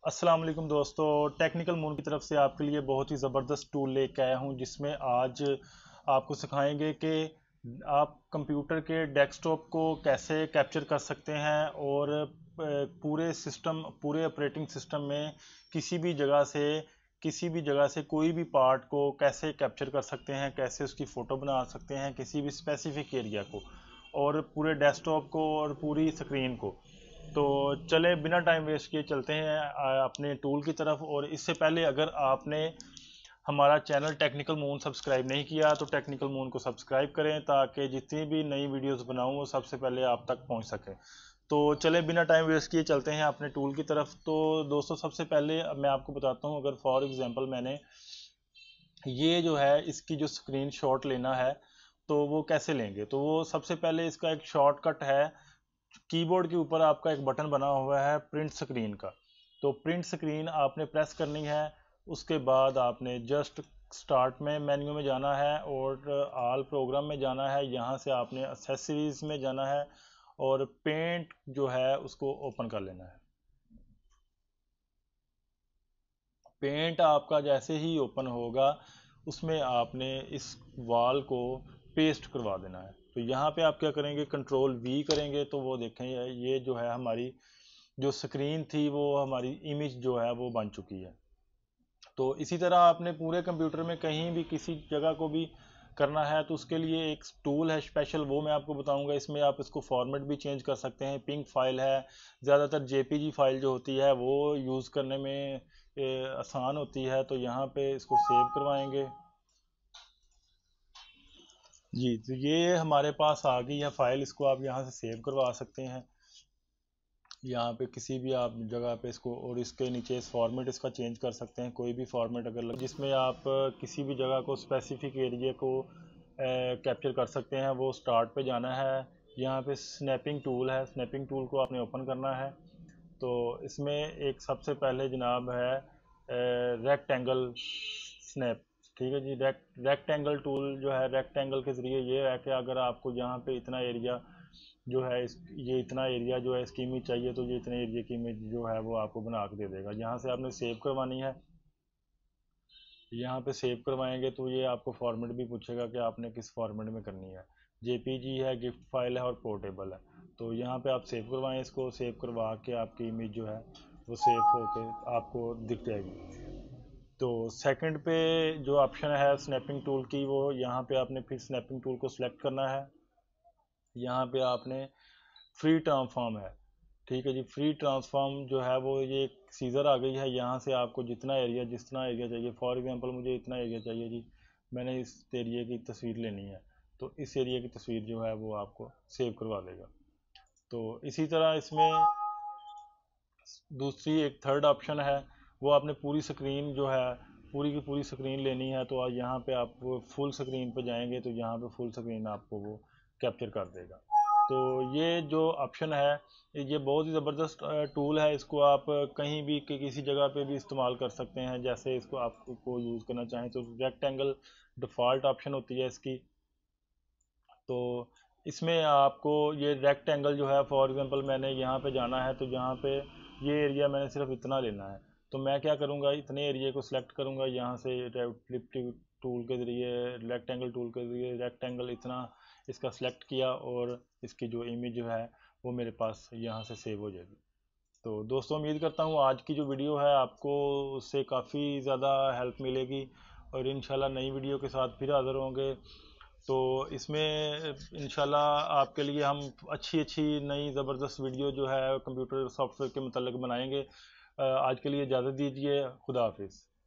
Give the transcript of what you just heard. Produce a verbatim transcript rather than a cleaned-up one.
अस्सलाम वालेकुम दोस्तों, टेक्निकल मून की तरफ से आपके लिए बहुत ही ज़बरदस्त टूल लेके आया हूं, जिसमें आज आपको सिखाएंगे कि आप कंप्यूटर के डेस्कटॉप को कैसे कैप्चर कर सकते हैं और पूरे सिस्टम पूरे ऑपरेटिंग सिस्टम में किसी भी जगह से किसी भी जगह से कोई भी पार्ट को कैसे कैप्चर कर सकते हैं, कैसे उसकी फ़ोटो बना सकते हैं किसी भी स्पेसिफिक एरिया को, और पूरे डेस्कटॉप को और पूरी स्क्रीन को। तो चले बिना टाइम वेस्ट किए चलते हैं अपने टूल की तरफ। और इससे पहले अगर आपने हमारा चैनल टेक्निकल मून सब्सक्राइब नहीं किया तो टेक्निकल मून को सब्सक्राइब करें, ताकि जितनी भी नई वीडियोस बनाऊं वो सबसे पहले आप तक पहुंच सके। तो चले बिना टाइम वेस्ट किए चलते हैं अपने टूल की तरफ। तो दोस्तों, सबसे पहले मैं आपको बताता हूं, अगर फॉर एग्जांपल मैंने ये जो है इसकी जो स्क्रीन शॉट लेना है तो वो कैसे लेंगे। तो वो सबसे पहले इसका एक शॉर्टकट है, कीबोर्ड के ऊपर आपका एक बटन बना हुआ है प्रिंट स्क्रीन का। तो प्रिंट स्क्रीन आपने प्रेस करनी है। उसके बाद आपने जस्ट स्टार्ट में मेन्यू में जाना है और आल प्रोग्राम में जाना है। यहाँ से आपने एक्सेसरीज में जाना है और पेंट जो है उसको ओपन कर लेना है। पेंट आपका जैसे ही ओपन होगा उसमें आपने इस वॉल को पेस्ट करवा देना है। तो यहाँ पे आप क्या करेंगे, कंट्रोल वी करेंगे तो वो देखें ये जो है हमारी जो स्क्रीन थी वो हमारी इमेज जो है वो बन चुकी है। तो इसी तरह आपने पूरे कंप्यूटर में कहीं भी किसी जगह को भी करना है तो उसके लिए एक टूल है स्पेशल, वो मैं आपको बताऊंगा। इसमें आप इसको फॉर्मेट भी चेंज कर सकते हैं। पिंक फाइल है, ज़्यादातर जेपीजी फाइल जो होती है वो यूज़ करने में ए, आसान होती है। तो यहाँ पे इसको सेव करवाएंगे जी। तो ये हमारे पास आ गई है फाइल, इसको आप यहाँ से सेव करवा सकते हैं यहाँ पे किसी भी आप जगह पे इसको, और इसके नीचे इस फॉर्मेट इसका चेंज कर सकते हैं, कोई भी फॉर्मेट अगर लग, जिसमें आप किसी भी जगह को स्पेसिफिक एरिया को कैप्चर कर सकते हैं। वो स्टार्ट पे जाना है, यहाँ पे स्नैपिंग टूल है, स्नैपिंग टूल को आपने ओपन करना है। तो इसमें एक सबसे पहले जनाब है रेक्टेंगल स्नैप, ठीक है जी। रेक्ट रेक्टेंगल टूल जो है, रेक्टेंगल के ज़रिए ये है कि अगर आपको यहाँ पे इतना एरिया जो है इस ये इतना एरिया जो है इसकी इमेज चाहिए तो ये इतने एरिया की इमेज जो है वो आपको बना के दे देगा। यहाँ से आपने सेव करवानी है, यहाँ पे सेव करवाएंगे तो ये आपको फॉर्मेट भी पूछेगा कि आपने किस फॉर्मेट में करनी है। जेपीजी है, गिफ्ट फाइल है और पोर्टेबल है। तो यहाँ पे आप सेव करवाएं, इसको सेव करवा के आपकी इमेज जो है वो सेव होके आपको दिख जाएगी। तो सेकंड पे जो ऑप्शन है स्नैपिंग टूल की, वो यहाँ पे आपने फिर स्नैपिंग टूल को सिलेक्ट करना है। यहाँ पे आपने फ्री ट्रांसफॉर्म है, ठीक है जी। फ्री ट्रांसफॉर्म जो है वो ये सीजर आ गई है, यहाँ से आपको जितना एरिया जितना एरिया चाहिए, फॉर एग्जांपल मुझे इतना एरिया चाहिए जी, मैंने इस एरिया की तस्वीर लेनी है तो इस एरिया की तस्वीर जो है वो आपको सेव करवा देगा। तो इसी तरह इसमें दूसरी एक थर्ड ऑप्शन है, वो आपने पूरी स्क्रीन जो है पूरी की पूरी स्क्रीन लेनी है। तो यहाँ पे आप फुल स्क्रीन पे जाएंगे तो यहाँ पे फुल स्क्रीन आपको वो कैप्चर कर देगा। तो ये जो ऑप्शन है ये बहुत ही ज़बरदस्त टूल है, इसको आप कहीं भी कि किसी जगह पे भी इस्तेमाल कर सकते हैं जैसे इसको आपको यूज़ करना चाहें। तो रेक्टेंगल डिफ़ॉल्ट ऑप्शन होती है इसकी। तो इसमें आपको ये रेक्टेंगल जो है, फॉर एग्जांपल मैंने यहाँ पे जाना है तो यहाँ पे ये एरिया मैंने सिर्फ इतना लेना है। तो मैं क्या करूँगा, इतने एरिया को सिलेक्ट करूँगा, यहाँ से फ्लिप टूल के ज़रिए रेक्टेंगल टूल के ज़रिए रेक्टेंगल इतना इसका सिलेक्ट किया और इसकी जो इमेज जो है वो मेरे पास यहाँ से सेव हो जाएगी। तो दोस्तों, उम्मीद करता हूँ आज की जो वीडियो है आपको उससे काफ़ी ज़्यादा हेल्प मिलेगी और इंशाल्लाह नई वीडियो के साथ फिर हाज़िर होंगे। तो इसमें इंशाल्लाह आपके लिए हम अच्छी अच्छी नई ज़बरदस्त वीडियो जो है कंप्यूटर सॉफ्टवेयर के मतलब बनाएंगे। आज के लिए इजाज़त दीजिए, खुदा हाफिज़।